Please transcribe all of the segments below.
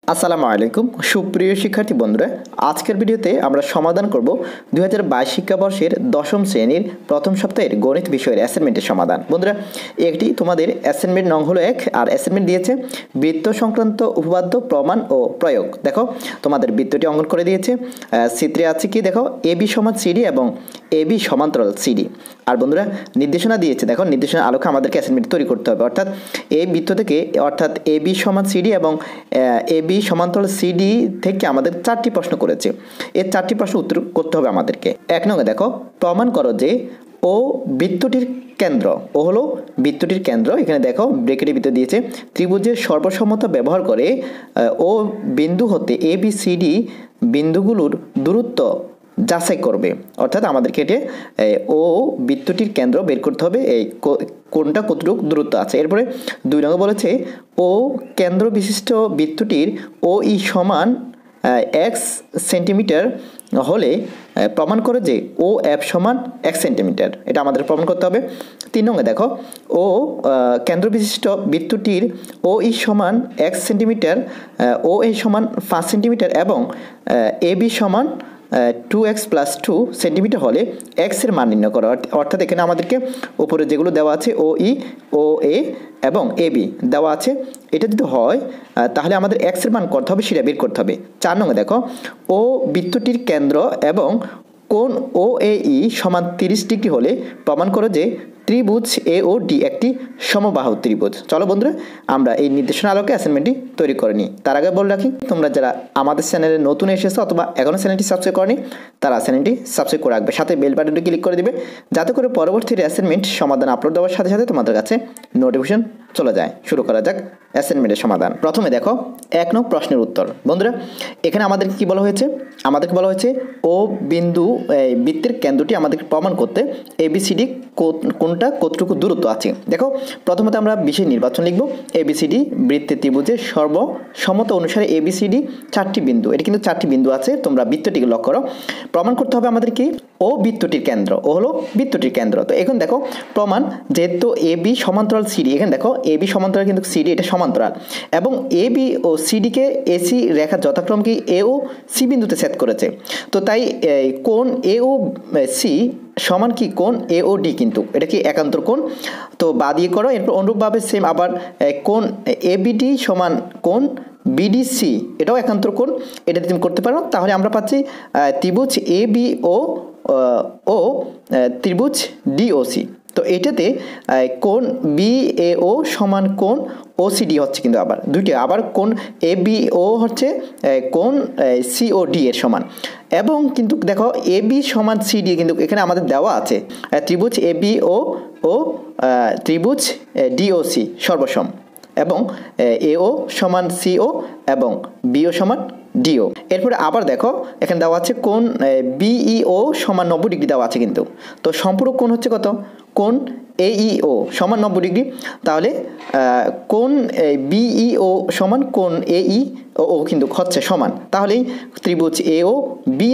আসসালামু আলাইকুম সুপ্রিয় শিক্ষার্থী বন্ধুরা, আজকের ভিডিওতে আমরা সমাধান করব 2022 শিক্ষাবর্ষের দশম শ্রেণীর প্রথম সপ্তাহের গণিত বিষয়ের অ্যাসাইনমেন্টের সমাধান। বন্ধুরা, একটি তোমাদের অ্যাসাইনমেন্ট নং হলো 1 আর অ্যাসাইনমেন্ট দিয়েছে বৃত্ত সংক্রান্ত উপপাদ্য প্রমাণ ও প্রয়োগ। দেখো তোমাদের বৃত্তটি অঙ্কন করে দিয়েছে। চিত্রে আছে কি দেখো, এবি সমান সিডি এবং এবি সমান্তরাল সিডি। আর বন্ধুরা নির্দেশনা দিয়েছে, দেখো নির্দেশনা আলোকে আমাদেরকে অ্যাসাইনমেন্ট তৈরি করতে হবে। অর্থাৎ এই বৃত্ত থেকে অর্থাৎ এবি সমান সিডি এবং এবি সমান্তরাল সিডি থেকে আমাদের 4টি প্রশ্ন করেছে। এই 4টি প্রশ্ন উত্তর করতে হবে আমাদেরকে। 1 নং দেখো, প্রমাণ করো যে ও বৃত্তটির কেন্দ্র। ও হলো বৃত্তটির কেন্দ্র। এখানে দেখো ব্রেকেটের ভিতরে দিয়েছে ত্রিভুজের সর্বসমতা ব্যবহার করে ও বিন্দু হতে এ বি সি ডি বিন্দুগুলোর দূরত্ব যাচাই করবে। অর্থাৎ আমাদেরকে এটা ও বৃত্তটির কেন্দ্র বের করতে হবে, এই কোনটা কতটুকু দূরত্ব আছে। এরপরে 2 নম্বর বলেছে ও কেন্দ্র বিশিষ্ট বৃত্তটির ও ই সমান x সেন্টিমিটার হলে প্রমাণ করে যে ও এফ সমান 1 সেন্টিমিটার। এটা আমাদের প্রমাণ করতে হবে। 3 নম্বর দেখো, ও কেন্দ্র বিশিষ্ট বৃত্তটির ও ই সমান 1 সেন্টিমিটার, ও এ সমান 5 সেন্টিমিটার এবং এ বি সমান 2x + 2 সেন্টিমিটার হলে x এর মান নির্ণয় করো। অর্থাৎ এখানে আমাদেরকে উপরে যেগুলো দেওয়া আছে ও ই, ও এ এবং এ বি দেওয়া আছে, এটা যদি হয় তাহলে আমাদের x এর মান করতে হবে, সেটা বের করতে হবে। 4 নম্বর দেখো, ও বৃত্তটির কেন্দ্র এবং কোণ ও এ ই সমান 30 ডিগ্রি হলে প্রমাণ করো যে ত্রিভুজ এ ও ডি একটি সমবাহু ত্রিভুজ। চলো বন্ধুরা আমরা এই নির্দেশনা আলোকে অ্যাসাইনমেন্টটি তৈরি করে নিই। তার আগে বলে রাখি, তোমরা যারা আমাদের চ্যানেলে নতুন এসেছো অথবা এখনও চ্যানেলটি সাবস্ক্রাইব করনি, তারা চ্যানেলটি সাবস্ক্রাইব করে রাখবে, সাথে বেল বাটনটি ক্লিক করে দিবে, যাতে করে পরবর্তী অ্যাসাইনমেন্ট সমাধান আপলোড দেওয়ার সাথে সাথে তোমাদের কাছে নোটিফিকেশন চলে যায়। শুরু করা যাক অ্যাসাইনমেন্টের সমাধান। প্রথমে দেখো 1 নং প্রশ্নের উত্তর। বন্ধুরা এখানে আমাদের কি বলা হয়েছে, আমাদেরকে বলা হয়েছে ও বিন্দু বৃত্তের কেন্দ্রটি আমাদেরকে প্রমাণ করতে এবিসিডি কোনটা কতটুকু দূরত্ব আছে। দেখো প্রথমত আমরা বিষয় নির্বাচন লিখব। এবিসিডি বৃত্তের ত্রিভুজের সর্বসমতা অনুসারে এবিসিডি 4টি বিন্দু, এটা কিন্তু 4টি বিন্দু আছে, তোমরা বৃত্তটিকে লক্ষ্য করো। প্রমাণ করতে হবে আমাদের কি ও বৃত্তটির কেন্দ্র, ও হলো বৃত্তটির কেন্দ্র। তো এখন দেখো প্রমাণ, যেহেতু এ বি সমান্তরাল সিডি, এখানে দেখো এ বি সমান্তরাল কিন্তু সিডি এটা সমান্তরাল, এবং এ বি ও সিডিকে এসি রেখা যথাক্রম কি এ ও সি বিন্দুতে ছেদ করেছে। তো তাই কোণ এ ও সি সমান কি কোণ এ ও ডি, কিন্তু এটা কি একান্তর কোণ। তো বা দিয়ে করো। এরপর অনুরূপভাবে সেম আবার কোণ এ বিডি সমান কোণ বিডিসি, এটাও একান্তর কোণ, এটা তুমি করতে পারো। তাহলে আমরা পাচ্ছি ত্রিভুজ এ বি ও ত্রিভুজ ডিওসি। তো এটাতে কোণ বি এ ও সমান কোণ ওসিডি হচ্ছে, কিন্তু আবার দুইটি, আবার কোণ এ বি ও হচ্ছে কোণ সিওডি এর সমান। এবং কিন্তু দেখো এ বি সমান সিডি কিন্তু এখানে আমাদের দেওয়া আছে ত্রিভুজ এ বি ও ত্রিভুজ ডিওসি সর্বসম, এবং এও সমান সিও এবং বিও সমান ডিও। এরপরে আবার দেখো এখানে দেওয়া আছে কোণ বিইও সমান 90 ডিগ্রি দেওয়া আছে কিন্তু। তো সম্পূরক কোণ হচ্ছে কত, কোণ এইও সমান 90 ডিগ্রি। তাহলে কোণ বিইও সমান কোণ এই ও কিন্তু হচ্ছে সমান। তাহলেই ত্রিভুজ এও বি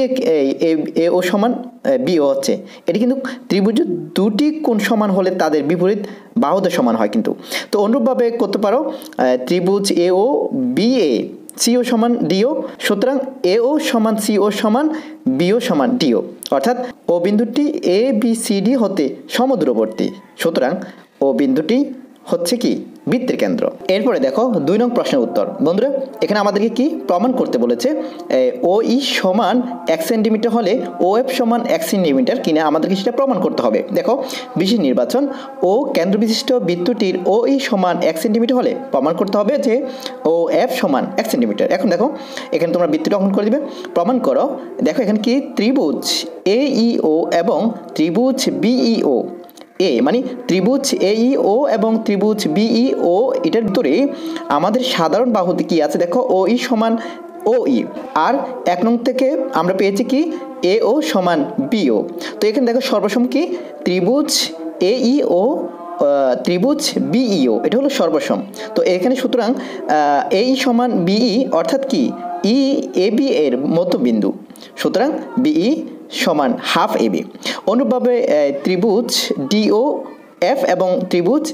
এও সমান বিও হচ্ছে। এটি কিন্তু ত্রিভুজ দুটি কোণ সমান হলে তাদের বিপরীত বাহুদের সমান হয় কিন্তু। তো অনুরূপভাবে করতে পারো ত্রিভুজ এও বি এ সিও সমান ডিও, সুতরাং এও সমান সিও সমান বিও সমান ডিও। অর্থাৎ ও বিন্দুটি এ বি সি ডি হতে সমদূরবর্তী, সুতরাং ও বিন্দুটি হচ্ছে কি বৃত্তের কেন্দ্র। এরপরে দেখো 2 নং প্রশ্নের উত্তর। বন্ধুরা এখানে আমাদেরকে কি প্রমাণ করতে বলেছে, ও ই সমান 1 সেন্টিমিটার হলে ও এফ সমান 1 সেন্টিমিটার কিনা আমাদেরকে সেটা প্রমাণ করতে হবে। দেখো বিশেষ নির্বাচন, ও কেন্দ্র বিশিষ্ট বৃত্তটির ও ই সমান 1 সেন্টিমিটার হলে প্রমাণ করতে হবে যে ও এফ সমান 1 সেন্টিমিটার। এখন দেখো এখানে তোমরা বৃত্তটি অঙ্কন করে দিবে, প্রমাণ করো। দেখো এখানে কি ত্রিভুজ এ ই ও এবং ত্রিভুজ বিই ও, এ মানে ত্রিভুজ এইও এবং ত্রিভুজ বিইও, এটার ভিতরে আমাদের সাধারণ বাহুতে কি আছে দেখো ও ই সমান ও ই, আর 1 নং থেকে আমরা পেয়েছি কি এ ও সমান বিও। তো এখানে দেখো সর্বসম কি ত্রিভুজ এইও ত্রিভুজ বিইও, এটা হলো সর্বসম। তো এখানে সুতরাং এই সমান বিই, অর্থাৎ কি ই এ বি এর মধ্যবিন্দু, সুতরাং বিই সমান হাফ এবি। অনুরূপভাবে ত্রিভুজ ডিও এফ এবং ত্রিভুজ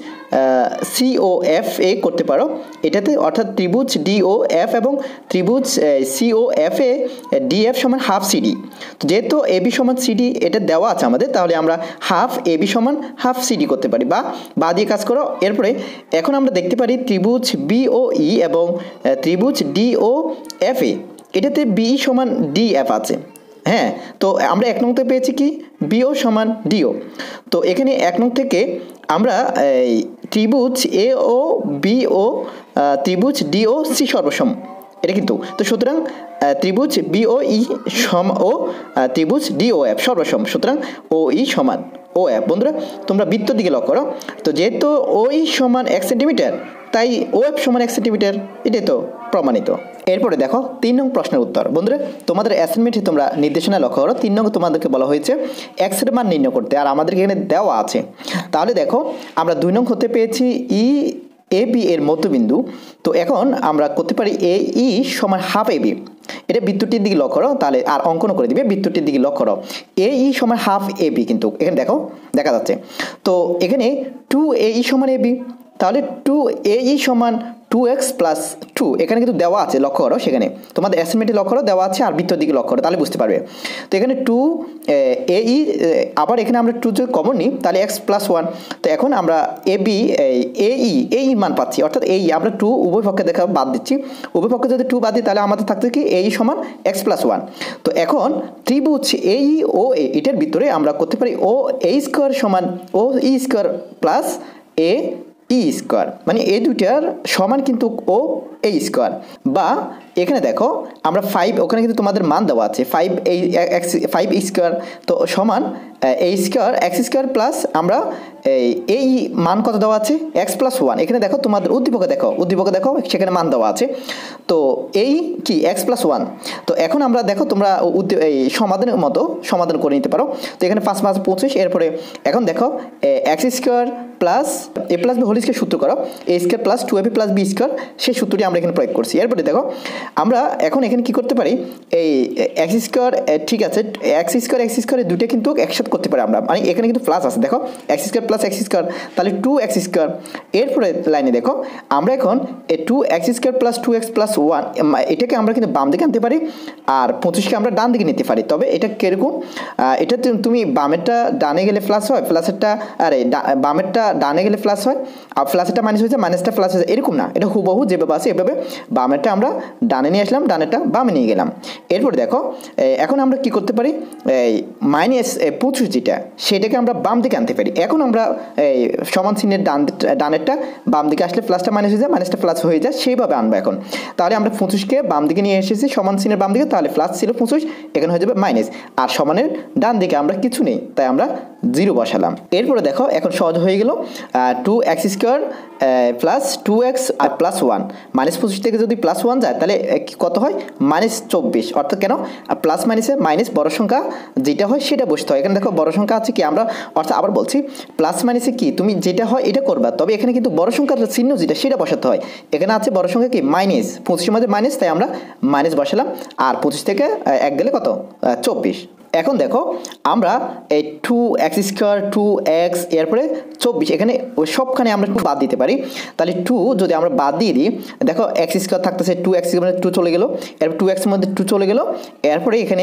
COFA করতে পারো এটাতে, অর্থাৎ ত্রিভুজ DOF এবং ত্রিভুজ COFA DF সমান হাফ CD। তো যেহেতু AB সমান CD এটা দেওয়া আছে আমাদের, তাহলে আমরা হাফ AB সমান হাফ CD করতে পারি, বা দিয়ে কাজ করো। এরপরে এখন আমরা দেখতে পারি ত্রিভুজ BOE এবং ত্রিভুজ DOFA এটাতে BE সমান DF আছে। হ্যাঁ, তো আমরা 1 নং থেকে পেয়েছি কি BO সমান DO। তো এখানে 1 নং থেকে আমরা ত্রিভুজ AOBO ত্রিভুজ DOC সর্বসম এটা কিন্তু। তো সুতরাং ত্রিভুজ BOE সম ও ত্রিভুজ DOF সর্বসম, সুতরাং OE সমান OF। বন্ধুরা তোমরা বৃত্ত দিকে লক্ষ্য করো, তো যেহেতু OE সমান 1 সেন্টিমিটার তাই OF সমান 1 সেন্টিমিটার, এটাই তো প্রমাণিত। এরপরে দেখো 3 নং প্রশ্নের উত্তর। বন্ধুরা তোমাদের অ্যাসাইনমেন্টে তোমরা নির্দেশনা লক্ষ্য করো, 3 নং তোমাদেরকে বলা হয়েছে x এর মান নির্ণয় করতে, আর আমাদের এখানে দেওয়া আছে। তাহলে দেখো আমরা 2 নং হতে পেয়েছি EAB এর মধ্যবিন্দু। তো এখন আমরা করতে পারি AE সমান হাফ AB, এটা বৃত্তটির দিকে লক্ষ্য করো, তাহলে আর অঙ্কন করে দিবে বৃত্তটির দিকে লক্ষ্য করো। AE সমান হাফ AB কিন্তু এখানে দেখো দেখা যাচ্ছে। তো এখানে 2AE সমান AB, তাহলে 2AE সমান 2x প্লাস 2 এখানে কিন্তু দেওয়া আছে, লক্ষ্য করো, সেখানে তোমাদের অ্যাসাইনমেন্টে লক্ষ্য করো দেওয়া আছে, আর বৃত্তর দিকে লক্ষ্য করো, তাহলে বুঝতে পারবে। তো এখানে 2AE আবার এখানে আমরা 2 যদি কমন নিই তাহলে x প্লাস 1। তো এখন আমরা AE মান পাচ্ছি, অর্থাৎ AE আমরা 2 উভয় পক্ষে দেখা বাদ দিচ্ছি, উভয় পক্ষে যদি 2 বাদ দিই তাহলে আমাদের থাকছে কি AE সমান x প্লাস 1। তো এখন ত্রিভুজ AEOA এটার ভিতরে আমরা করতে পারি OA স্কোয়ার সমান OE square plus AE square, মানে এই দুইটার সমান কিন্তু OA স্কোয়ার। বা এখানে দেখো আমরা 5, ওখানে কিন্তু তোমাদের মান দেওয়া আছে 5 স্কোয়ার, তো সমান A square x square plus আমরা এই মান কত দেওয়া আছে x প্লাস 1। এখানে দেখো তোমাদের উদ্দীপকে দেখো সেখানে মান দেওয়া আছে, তো এই কি x প্লাস 1। তো এখন আমরা দেখো তোমরা এই সমাধানের মতো সমাধান করে নিতে পারো। তো এখানে 5 5 25, এরপরে এখন দেখো x square plus a plus b whole square সূত্র করো, a square plus 2ab plus b square, সেই সূত্রটি আমরা এখানে প্রয়োগ করছি। এরপরে দেখো আমরা এখন এখানে কি করতে পারি, এই x স্কোয়ার, ঠিক আছে x স্কোয়ার দুটো কিন্তু একসাথে করতে পারি আমরা, মানে এখানে কিন্তু প্লাস আছে, দেখো x square plus x square তাহলে 2x স্কোয়ার। এরপরে লাইনে দেখো আমরা এখন 2x square plus 2x plus 1 এটাকে আমরা কিন্তু বাম দিকে আনতে পারি, আর 25কে আমরা ডান দিকে নিতে পারি। তবে এটা কিরকম, এটা তুমি বামেরটা ডানে গেলে প্লাস হয়, প্লাসেরটা বামেরটা ডানে গেলে প্লাস হয়, আর প্লাসেরটা মাইনাস হয়েছে, মাইনাসটা প্লাস হয়েছে, এরকম না, এটা হুবহু যেভাবে আছে এভাবে বামেরটা আমরা ডানে নিয়ে আসলাম, ডানেরটা বামে নিয়ে গেলাম। এরপরে দেখো এখন আমরা কি করতে পারি, মাইনাস 25 যেটা সেটাকে আমরা বাম দিকে আনতে পারি। এখন আমরা সমান চিহ্নের ডানেরটা বাম দিকে আসলে প্লাসটা মাইনাস হয়ে যায়, মাইনাসটা প্লাস হয়ে যায়, সেইভাবে আনবো এখন। তাহলে আমরা 25কে বাম দিকে নিয়ে এসেছি সমান চিহ্নের বাম দিকে, তাহলে প্লাস ছিল 25, এখানে হয়ে যাবে মাইনাস, আর সমানের ডান দিকে আমরা কিছু নেই তাই আমরা 0 বসালাম। এরপরে দেখো এখন সহজ হয়ে গেল, 2x স্কোয়ার প্লাস 2x আর প্লাস 1, মাইনাস 25 থেকে যদি প্লাস 1 যায় তাহলে কত হয় মাইনাস 24, অর্থাৎ কেন প্লাস মাইনাসে মাইনাস বড় সংখ্যা যেটা হয় সেটা বসতে হয়। এখানে দেখো বড় সংখ্যা আছে কি, আমরা অর্থাৎ আবার বলছি প্লাস মাইনাসে কি তুমি যেটা হয় এটা করবা, তবে এখানে কিন্তু বড় সংখ্যার চিহ্ন যেটা সেটা বসাতে হয়। এখানে আছে বড় সংখ্যা কি মাইনাস, 25 মধ্যে মাইনাস, তাই আমরা মাইনাস বসালাম, আর 25 থেকে 1 গেলে কত 24। এখন দেখো আমরা এই 2x স্কোয়ার 2x এরপরে 24 এখানে সবখানে আমরা 2 বাদ দিতে পারি, তাহলে 2 যদি আমরা বাদ দিয়ে দিই দেখো x স্কোয়ার থাকতেছে 2x মানে 2 চলে গেল, এরপর 2x এর মধ্যে 2 চলে গেল, এরপরে এখানে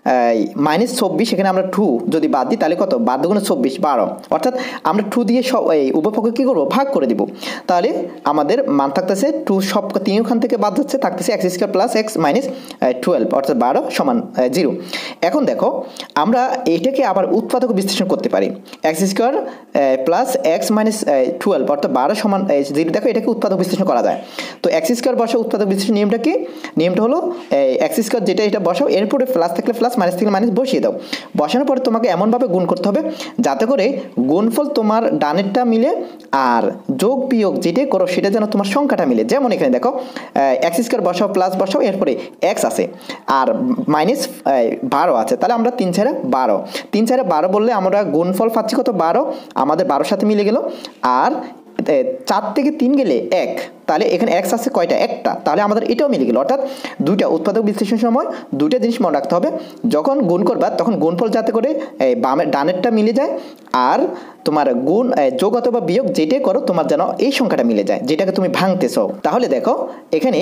মাইনাস 24 এখানে আমরা 2 যদি বাদ দিই তাহলে কত 12 গুণে 24 12, অর্থাৎ আমরা 2 দিয়ে সব এই উভয়পক্ষে কী করবো ভাগ করে দিব, তাহলে আমাদের মান থাকতেছে 2 সব 3 ওখান থেকে বাদ যাচ্ছে, থাকতেছে x square plus x minus 12 অর্থাৎ 12 সমান 0। এখন দেখো আমরা এটাকে আবার উৎপাদক বিশ্লেষণ করতে পারি, x square plus x minus 12 অর্থাৎ 12 সমান 0। দেখো এটাকে উৎপাদক বিশ্লেষণ করা যায়। তো x স্কোয়ার বসাও, উৎপাদক বিশ্লেষণ নিয়মটা কি, নিয়মটা হলো x স্কোয়ার যেটা এটা বসাও, এরপরে প্লাস থাকলে প্লাস মাইনাস থাকলে মাইনাস বসিয়ে দাও, বসানোর পরে তোমাকে এমনভাবে গুণ করতে হবে যাতে করে গুণফল তোমার ডানেরটা মিলে আর যোগ বিয়োগ যেটাই করো সেটা যেন তোমার সংখ্যাটা মিলে। যেমন এখানে দেখো x স্কোয়ার বসাও প্লাস বসাও, এরপরে x আছে আর মাইনাস 12 আছে, তাহলে আমরা 3 × 12 3 × 12 বললে আমরা গুণফল পাচ্ছি কত 12, আমাদের 12 সাথে মিলে গেল, আর 4 থেকে 3 গেলে 1 তাহলে এখানে এক্স আছে কয়টা, একটা, তাহলে আমাদের এটাও মিলে গেল। অর্থাৎ দুইটা উৎপাদক বিশ্লেষণ সময় দুইটা জিনিস মনে রাখতে হবে, যখন গুণ করবা তখন গুণফল যাতে করে বামের ডানেরটা মিলে যায়, আর তোমার গুণ যোগ অথবা বিয়োগ যেটাই করো তোমার যেন এই সংখ্যাটা মিলে যায় যেটাকে তুমি ভাঙতেছো। তাহলে দেখো এখানে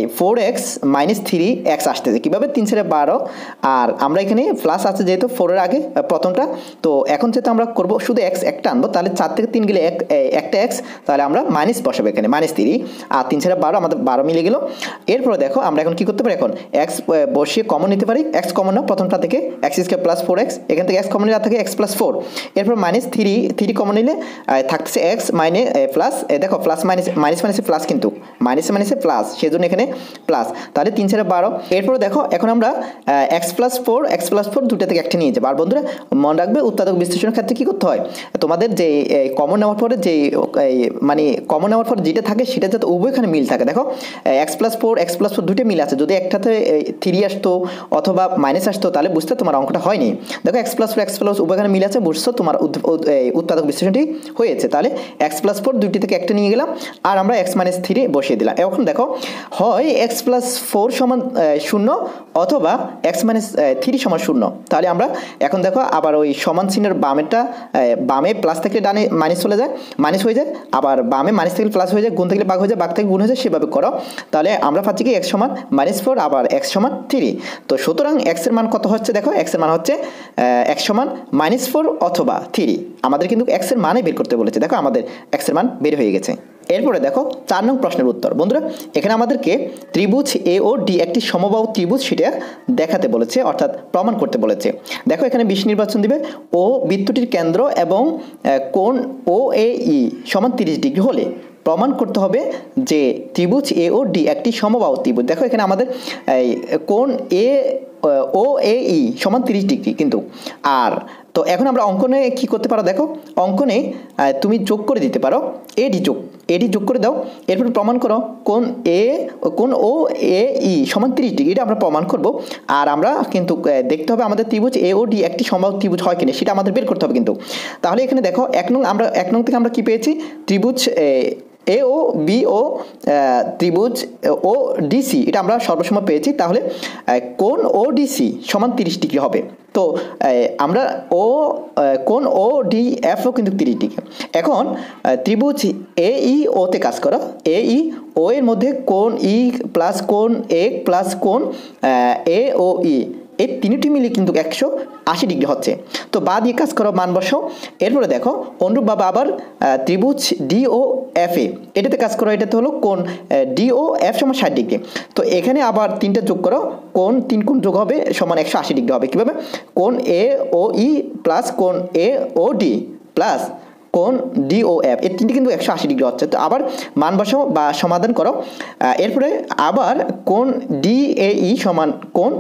4x - 3x আসতেছে কীভাবে, 3 × 12, আর আমরা এখানে প্লাস আছে যেহেতু 4-এর আগে প্রথমটা, তো এখন যেহেতু আমরা করবো শুধু এক্স একটা আনবো, তাহলে 4 থেকে 3 গেলে একটা এক্স, তাহলে আমরা মাইনাস বসাবো এখানে -3, আর 3 × 12 আমাদের 12 মিলে গেল। এরপরে দেখো আমরা এখন কি করতে পারি, এখন এক্স বসিয়ে কমন নিতে পারি, এক্স কমন না প্রথমটা থেকে x² + 4x, এখান থেকে এক্স কমন নিলে থাকে x + 4, এরপর -3 কমন নিলে থাকতেছে এক্স প্লাস, দেখো প্লাস মাইনাসে প্লাস, কিন্তু মাইনাসে প্লাস, সেজন্য এখানে প্লাস, তাহলে 3 × 12। এরপর দেখো এখন আমরা x + 4 দুটো থেকে একটা নিয়ে যাবো। আর বন্ধুরা মনে রাখবে উৎপাদক বিশ্লেষণের ক্ষেত্রে কি করতে হয়, তোমাদের যে কমন নেওয়ার পরে যে মানে কমন নেওয়ার পর যেটা থাকে সেটা যাতে উভয়খানে মিল থাকে। দেখো x + 4 দুটো মিল আছে, যদি একটাতে 3 আসতো অথবা মাইনাস আসতো তাহলে বুঝতে তোমার অঙ্কটা হয়নি। দেখো x + উভয়খানে মিল আছে, বুঝছো তোমার উৎপাদক বিশ্লেষণটি হয়েছে। তাহলে x + 4 দুইটি থেকে একটা নিয়ে গেলাম, আর আমরা x - 3 বসিয়ে দিলাম। এখন দেখো হয় x + 4 = 0 অথবা x - 3 = 0। তাহলে আমরা এখন দেখো আবার ওই সমান চিহ্নের বামেরটা বামে প্লাস থেকে ডানে মাইনাস চলে যায়, মাইনাস হয়ে যায়, আবার বামে মাইনাস থেকে প্লাস হয়ে যায়, গুণ থেকে ভাগ হয়ে যায়, ভাগ থেকে গুণ হয়ে যায়, সেভাবে করো। তাহলে আমরা পাচ্ছি কি x - 4 আবার x = 3। তো সুতরাং x এর মান কত হচ্ছে, দেখো x এর মান হচ্ছে x = -4 অথবা 3। আমাদের কিন্তু x এর মানে বের করতে বলেছে, দেখো আমাদের x এর মান বের হয়ে গেছে। এরপরে দেখো 4 নং প্রশ্নের উত্তর। বন্ধুরা এখানে আমাদেরকে ত্রিভুজ AOD একটি সমবাহু ত্রিভুজ সেটা দেখাতে বলেছে, অর্থাৎ প্রমাণ করতে বলেছে। দেখো এখানে 20 নির্বাচন দিবে, ও বৃত্তটির কেন্দ্র এবং কোণ OAE = 30 ডিগ্রি হলে প্রমাণ করতে হবে যে ত্রিভুজ AOD একটি সমবাহু ত্রিভুজ। দেখো এখানে আমাদের কোণ OAE = 30 ডিগ্রি কিন্তু। আর তো এখন আমরা অঙ্কনে কি করতে পারো, দেখো অঙ্কনে তুমি যোগ করে দিতে পারো, এডি যোগ করে দাও, এরপর প্রমাণ করো কোণ OAE = 30 ডিগ্রি, এটা আমরা প্রমাণ করব। আর আমরা কিন্তু দেখতে হবে আমাদের ত্রিভুজ AOD একটি সমবাহু ত্রিভুজ হয় কিনা সেটা আমাদের বের করতে হবে কিন্তু। তাহলে এখানে দেখো 1 নং থেকে আমরা কি পেয়েছি, ত্রিভুজ AOBO ত্রিভুজ ODC এটা আমরা সর্বসময় পেয়েছি। তাহলে কোণ ODC = 30 ডিগ্রি হবে। তো আমরা কোণ ODF কিন্তু 30 ডিগ্রি। এখন ত্রিভুজ AEO তে কাজ করো, AEO এর মধ্যে কোণ E প্লাস কোণ A প্লাস কোণ AOE এই তিনটি মিলে কিন্তু 180 ডিগ্রি হচ্ছে। তো বা দিয়ে কাজ করো, মান বসাও। এরপরে দেখো অনুরূপভাবে আবার ত্রিভুজ DOF এটাতে কাজ করো, এটাতে হলো কোণ DOF = 60 ডিগ্রি। তো এখানে আবার 3টা যোগ করো, কোণ 3 কোণ যোগ হবে সমান 180 ডিগ্রি হবে। কীভাবে, কোণ AOE প্লাস কোণ AOD প্লাস কোণ DOF এই তিনটি কিন্তু 180 ডিগ্রি হচ্ছে। তো আবার মান বসাও বা সমাধান করো। এরপরে আবার কোণ DAE = কোণ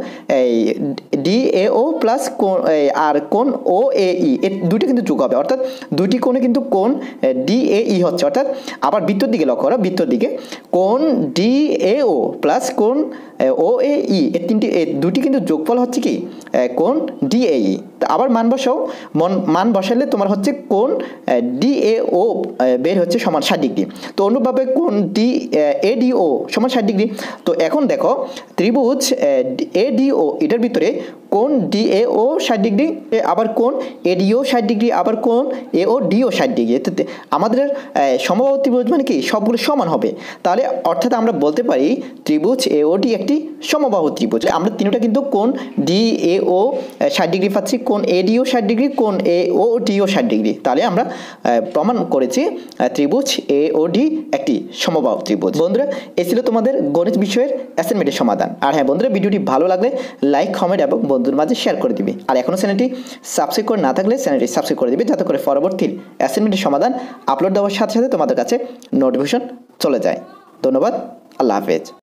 DAO প্লাস কোণ আর কোণ OAE এই দুটি কিন্তু যোগ হবে, অর্থাৎ দুটি কোণে কিন্তু কোণ DAE হচ্ছে। অর্থাৎ আবার বৃত্তর দিকে লক্ষ্য করো, বৃত্তর দিকে কোণ DAO প্লাস কোণ OAE এই দুটি কিন্তু যোগফল হচ্ছে কি কোণ DAE। আবার মান বসাও, মান বসালে তোমার হচ্ছে কোণ DAO বের হচ্ছে সমান 60 ডিগ্রি। তো অনুরূপভাবে কোণ ADO = 60 ডিগ্রি। তো এখন দেখো ত্রিভুজ ADO এটার ভিতরে কোণ DAO 60 ডিগ্রি, আবার কোণ ADO 60 ডিগ্রি, আবার কোণ AODO 60 ডিগ্রি। আমাদের সমবাহু ত্রিভুজ মানে কি সবগুলো সমান হবে। তাহলে অর্থাৎ আমরা বলতে পারি ত্রিভুজ AOD একটি সমবাহু ত্রিভুজ। আমরা তিনটা কিন্তু কোণ DAO 60 ডিগ্রি পাচ্ছি, কোণ ADO 60 ডিগ্রি, কোণ AODO 60 ডিগ্রি। তাহলে আমরা প্রমাণ করেছি ত্রিভুজ AOD একটি সমবাহু ত্রিভুজ। বন্ধুরা এই ছিল তোমাদের গণিত বিষয়ের অ্যাসাইনমেন্টের সমাধান। আর হ্যাঁ বন্ধুরা ভিডিওটি ভালো লাগলে লাইক, কমেন্ট এবং বন্ধুদের মাঝে শেয়ার করে দিবে। আর এখনও চ্যানেলটি সাবস্ক্রাইব করে না থাকলে চ্যানেলটি সাবস্ক্রাইব করে দিবে, যাতে করে পরবর্তী অ্যাসাইনমেন্টের সমাধান আপলোড দেওয়ার সাথে সাথে তোমাদের কাছে নোটিফিকেশন চলে যায়। ধন্যবাদ, আল্লাহ হাফেজ।